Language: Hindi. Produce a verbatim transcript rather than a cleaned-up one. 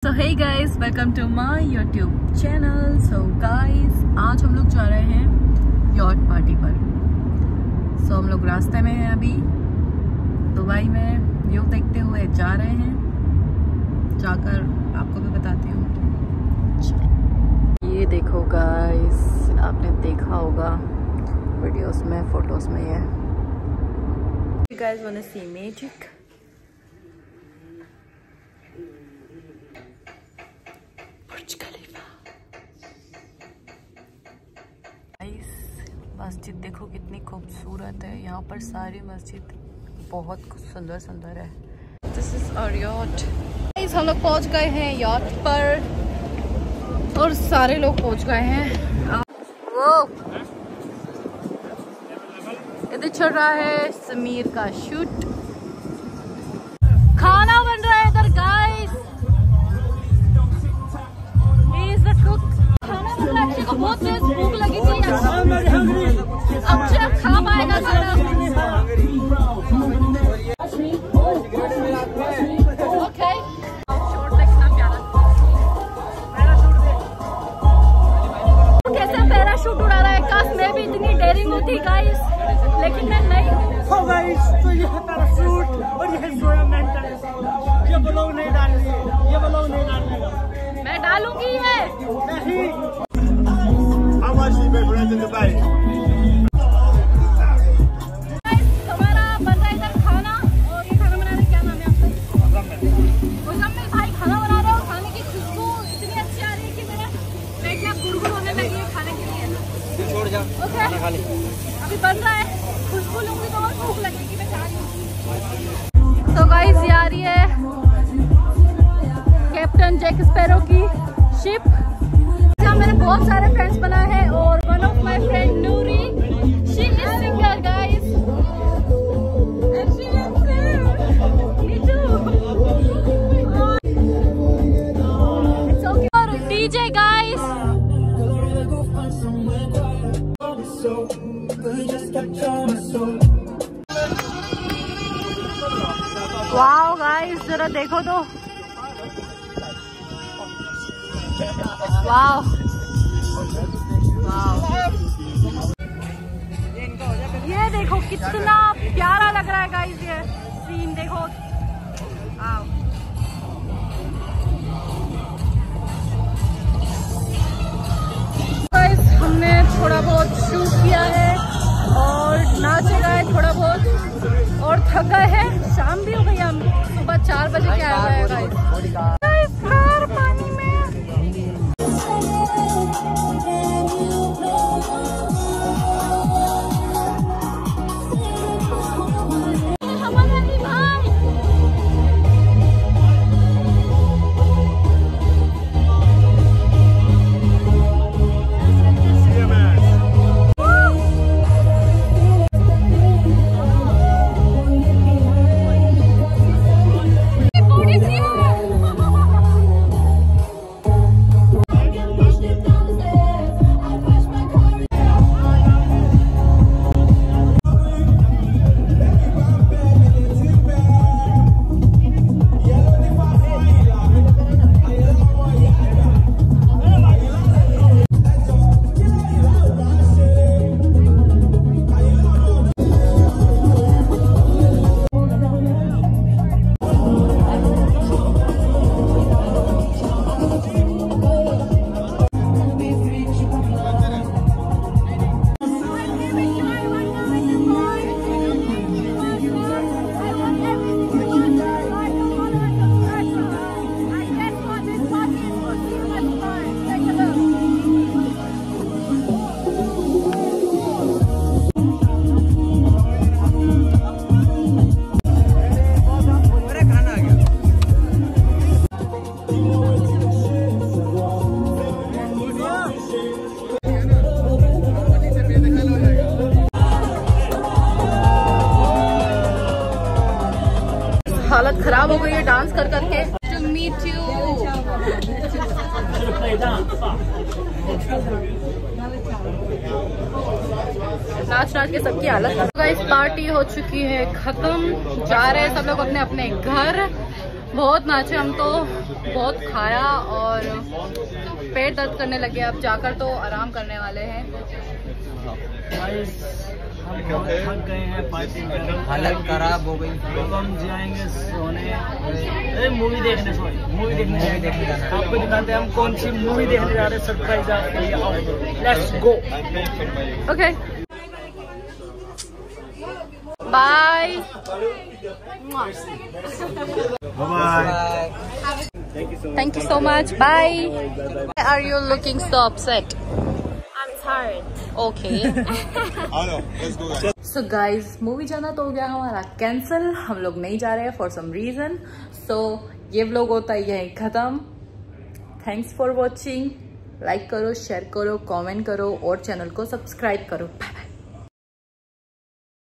So hey guys, welcome to my YouTube channel. So guys, आज हम लोग जा रहे हैं यॉट पार्टी पर। सो so, हम लोग रास्ते में हैं, अभी दुबई में व्यू देखते हुए जा रहे हैं। जाकर आपको भी बताती हूँ। ये देखो गाइस, आपने देखा होगा वीडियोस में, फोटोज में। ये guys want to see magic. मस्जिद देखो कितनी खूबसूरत है। यहाँ पर सारी मस्जिद बहुत सुंदर सुंदर है। This is our yacht. Guys, हम लोग पहुँच गए हैं यॉट पर और सारे लोग पहुँच गए हैं। वो इधर चल रहा है समीर का शूट। खाना बन रहा है इधर guys. He is the cook. खाना बन रहा है। को बहुत तेज भूख लगी थी। अब जब खा पाएगा खाना। ओके, शॉट देखना प्यारा। कैसे पैराशूट उड़ा रहा है। काश मैं भी इतनी डेयरिंग होती गाइस, लेकिन मैं नहीं हूँ। गाइस, तो ये है पैराशूट और ये है सोया मेंटल। ये बलून नहीं डालनी, ये बलून नहीं डालने का। मैं डालूंगी ये। नहीं। How much you pay for rent in Dubai? हमारा बन रहा है इधर खाना। और ये खाना बनाने क्या नाम है आपका? मुजम्मिल भाई खाना बना रहे हो। खाने की खुशबू इतनी अच्छी आ रही है कि मेरे पेट में गुड़गुड़ होने लगी है खाने के लिए। छोड़ जा। ओके, खा ले। अभी बन रहा है। खुशबू लूंगी तो और भूख लगेगी। मैं खा लूंगी। तो गाइस, ये आ रही है कैप्टन जैक स्पैरो की शिप। मैंने बहुत सारे फ्रेंड्स बनाए हैं और one of my friend Noori, she is singer guys and she is me too. It's okay. DJ guys, wow guys, जरा देखो तो। वाओ वाओ, ये देखो कितना प्यारा लग रहा है गाइस। ये सीन देखो। वाओ, गाइस, हमने थोड़ा बहुत शूट किया है और नाचे गए थोड़ा बहुत और थक गए हैं। शाम भी हो गई, हम सुबह चार बजे के आए हुए हैं गाइस। बाहर पानी में हालत खराब हो गई है डांस कर करके। To meet you. नाच नाच के सबकी हालत। इस पार्टी हो चुकी है खत्म, जा रहे हैं सब लोग अपने अपने घर। बहुत नाचे हम तो, बहुत खाया और पेट दर्द करने लगे। अब जाकर तो आराम करने वाले हैं। हम बहुत थक गए हैं पार्टी में, हालत खराब हो गई। अब हम जाएंगे सोने, अरे मूवी देखने, सॉरी मूवी देखने मूवी देखने जाना है। आपको दिखाते हैं हम कौन सी मूवी देखने जा रहे हैं। सरप्राइज आपके लिए, let's go. Okay bye bye. Thank you so much, bye. Are you looking so upset? Okay so guys, movie जाना तो हो गया हमारा कैंसिल। हम लोग नहीं जा रहे हैं फॉर सम रीजन। सो ये व्लॉग होता है यहीं खत्म। Thanks for watching. लाइक करो, शेयर करो, कमेंट करो और चैनल को सब्सक्राइब करो। Bye bye.